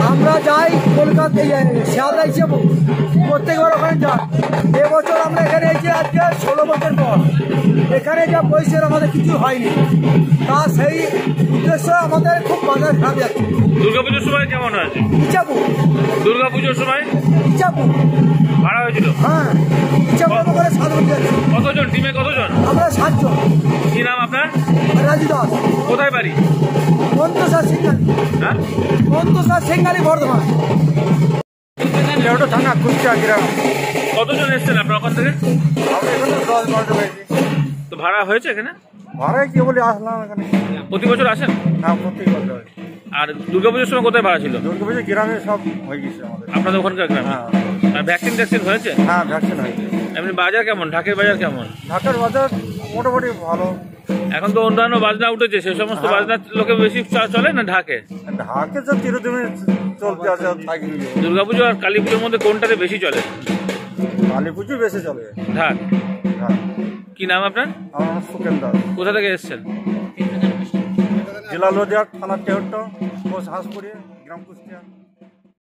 আমরা যাই কলকাতায়, শিয়ালদা হিসেবে প্রত্যেকবার ওখানে যাই। এবছর আমরা এখানে এসে আজকে 16 বছর পর এখানে যা পয়সার আমাদের কিছু হয়নি, তা সেই উদ্দেশ্য আমাদের খুব বাজার খারাপ যাচ্ছে। দুর্গাপুজোর সময় কেমন হয়েছে? ইচ্ছাপুর দুর্গাপুজোর সময় ইচ্ছাপুর ভাড়া হয়েছিল? হ্যাঁ, ইচ্ছাপুর করে 7 বছর যাচ্ছে। কতজন টিমে কতজন? আমরা 7 জন। কি নাম আপনার? রাজু দাস। কোথায় বাড়ি? মন্তসা সিঙ্গালি। হ্যাঁ, মন্তসা সিঙ্গালি, বর্ধমান। থানা কুষ্টিয়া গ্রাম। কতজন এসছেন আপনার ওখান থেকে? আমরা এখানে 10-12 হয়েছি। তো ভাড়া হয়েছে এখানে? ভাড়ায় কি বলে আসলাম এখানে। প্রতি বছর আসেন? হ্যাঁ, প্রত্যেক বছর। আর দুর্গাপুজোর সময় কোথায় ভাড়া ছিল? দুর্গাপুজো গ্রামে সব হয়ে গেছে আমাদের। আপনাদের ওখানকার গ্রামে? হ্যাঁ আর ভ্যাকসিন হয়েছে? হ্যাঁ, ভ্যাকসিন হয়েছে। এমনি বাজার কেমন? ঢাকের বাজার কেমন? ঢাকার বাজার মোটামুটি ভালো। এখন তো অন্যান্য বাজনা উঠেছে, সে সমস্ত বাজনা লোকে বেশি চলে না ঢাকে? ঢাকে তো চিরদিনই চলতে আছে। দুর্গাপুজো আর কালী পুজোর মধ্যে কোনটাতে বেশি চলে? কালী পুজো বেশি চলে। ঢাক। হ্যাঁ। কি নাম আপনার? আমার নাম সুকেন দাস। কোথা থেকে এসছেন? জেলা লোদিয়া, থানা টেহট্ট, পোস্ট হাঁসপুরি, গ্রাম কুষ্টিয়া।